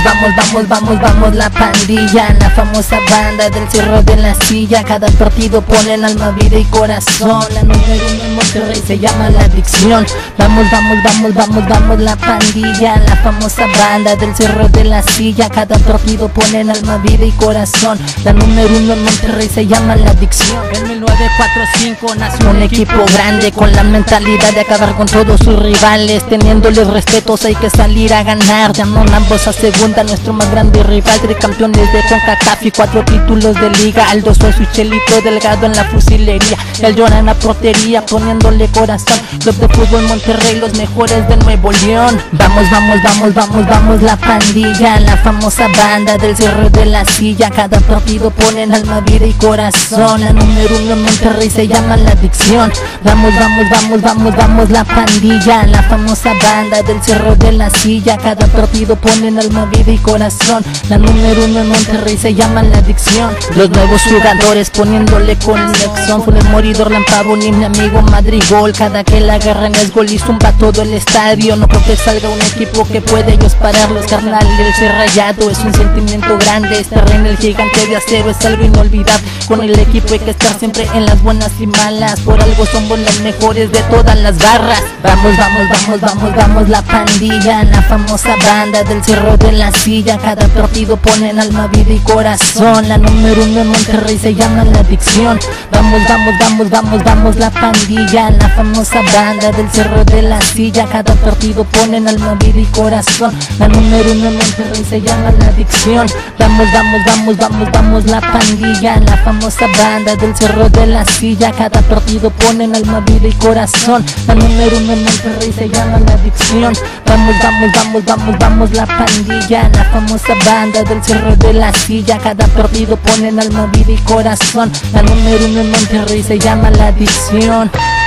vamos la pandilla, la famosa banda del Cerro de la Silla. Cada partido ponen alma, vida y corazón. La número uno en Monterrey se llama La Adicción. Vamos la pandilla, la famosa banda del Cerro de la Silla. Cada partido ponen alma, vida y corazón. La número uno en Monterrey se llama La Adicción. En 1945 nació Un equipo grande con la mentalidad de acabar con todos sus rivales. Teniéndoles respetos hay que salir a ganar. Llaman ambos a segunda, nuestro más grande rival. Tricampeones de CONCACAF y 4 títulos de liga. Aldo Suazo y Chelito Delgado en la fusilería. El Llora en la portería poniéndole corazón. Club de Fútbol Monterrey, los mejores de Nuevo León. Vamos la pandilla, la famosa banda del Cerro de la Silla. Cada partido ponen alma, vida y corazón. La número uno en Monterrey se llama La Adicción. Vamos la pandilla, la famosa banda del Cerro de la Silla. Cada partido ponen alma, vida y corazón. La número uno en Monterrey se llama La Adicción. Los nuevos jugadores poniéndole conexión. Funes Mori, Dorlan Pavoni, mi amigo Madrigol. Cada que la agarran es gol y zumba todo el estadio. No creo que salga un equipo que puede ellos pararlos, carnal. El ser Rayado es un sentimiento grande. Este reino el gigante de acero es algo inolvidable. Con el equipo hay que estar siempre en las buenas y malas. Por algo somos los mejores de todas las barras. Vamos la pandilla, la famosa banda del Cerro de la Silla. Cada partido ponen alma, vida y corazón. La número uno en Monterrey se llama La Adicción. Vamos la pandilla, la famosa banda del Cerro de la Silla. Cada partido ponen alma, vida y corazón. La número uno en Monterrey se llama La Adicción. Vamos la pandilla, la famosa banda del Cerro de la Silla. Cada partido ponen alma, vida y corazón. La número uno en Monterrey se llama La Adicción. Vamos la pandilla, la famosa banda del Cerro de la Silla. Cada partido ponen alma, vida y corazón. La número uno en Monterrey se llama La Adicción.